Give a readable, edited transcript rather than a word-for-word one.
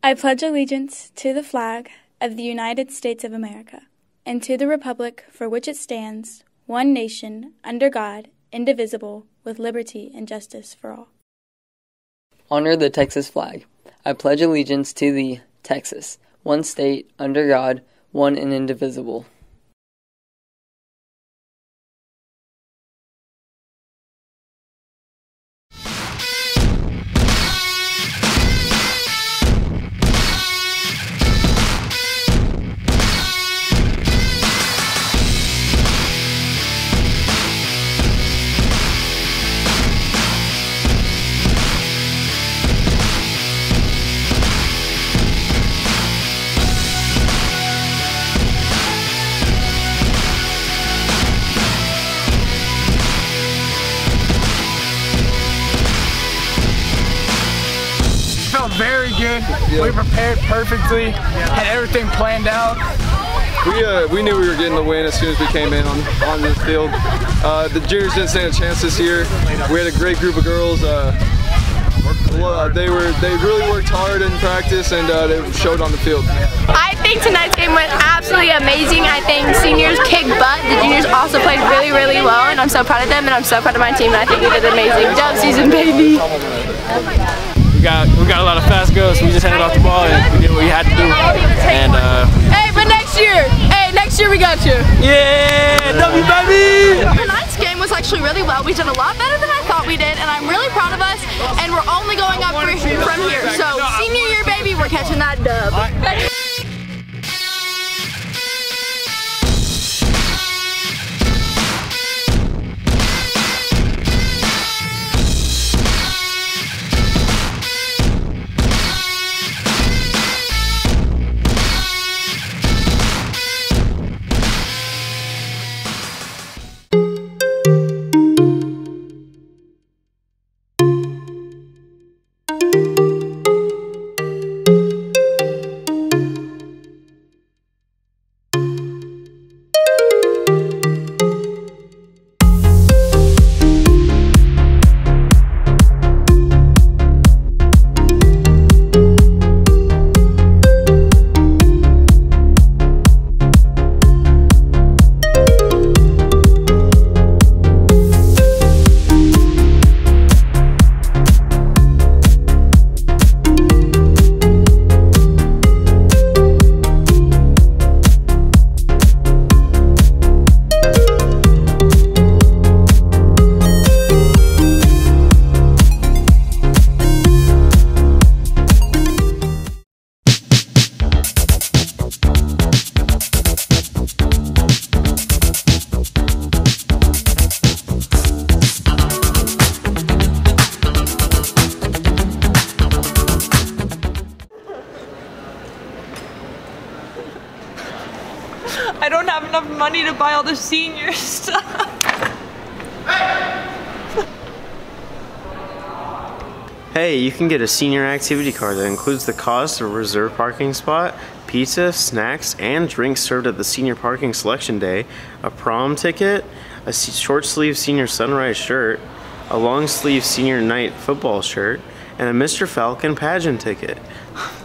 I pledge allegiance to the flag of the United States of America and to the republic for which it stands, one nation, under God, indivisible, with liberty and justice for all. Honor the Texas flag. I pledge allegiance to the Texas, one state, under God, one and indivisible. Very good. Yeah. We prepared perfectly, had everything planned out. We knew we were getting the win as soon as we came in on this field. The juniors didn't stand a chance this year. We had a great group of girls. They really worked hard in practice and they showed on the field. I think tonight's game went absolutely amazing. I think seniors kicked butt. The juniors also played really, really well, and I'm so proud of them, and I'm so proud of my team, and I think we did amazing. Dub season, baby! We got a lot of fast goals, so we just handed off the ball and we did what we had to do. And hey, but next year we got you. Yeah, W baby! Tonight's game was actually really well. We did a lot better than I thought we did, and I'm really proud of us. And we're only going up from here. So senior year, baby, we're catching that dub. I don't have enough money to buy all the senior stuff. Hey, you can get a senior activity card that includes the cost of a reserved parking spot, pizza, snacks, and drinks served at the senior parking selection day, a prom ticket, a short sleeve senior sunrise shirt, a long sleeve senior night football shirt, and a Mr. Falcon pageant ticket.